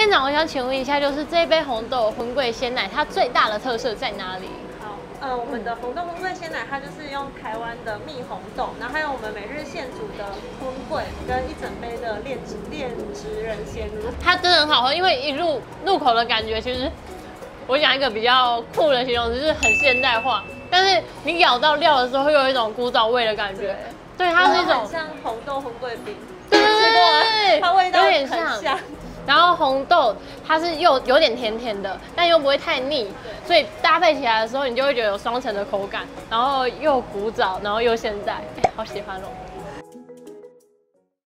店长，我想请问一下，就是这杯红豆荤桂鲜奶，它最大的特色在哪里？ 我们的红豆荤桂鲜奶，它就是用台湾的蜜红豆，然后还有我们每日现煮的荤桂跟一整杯的炼植人鲜乳， 它真的很好喝，因为一入口的感觉，其实我讲一个比较酷的形容词，就是很现代化，但是你咬到料的时候，会有一种古早味的感觉。对，它是一种像红豆荤桂饼， 对， 它味道有点很像。 然后红豆它是有点甜甜的，但又不会太腻，所以搭配起来的时候，你就会觉得有双层的口感，然后又古早，然后又现代，好喜欢哦。